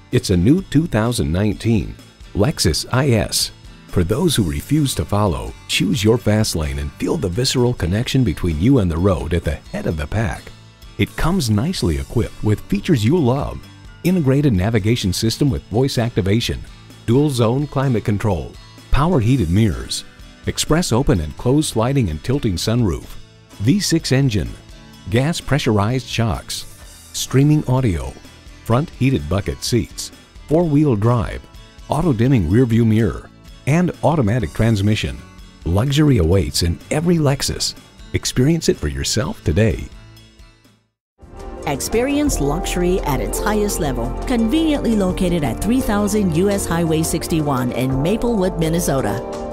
It's a new 2019 Lexus IS. For those who refuse to follow, choose your fast lane and feel the visceral connection between you and the road at the head of the pack. It comes nicely equipped with features you love. Integrated navigation system with voice activation, dual zone climate control, power heated mirrors, express open and closed sliding and tilting sunroof, V6 engine, gas pressurized shocks, streaming audio, front heated bucket seats, four-wheel drive, auto-dimming rearview mirror, and automatic transmission. Luxury awaits in every Lexus. Experience it for yourself today. Experience luxury at its highest level. Conveniently located at 3000 US Highway 61 in Maplewood, Minnesota.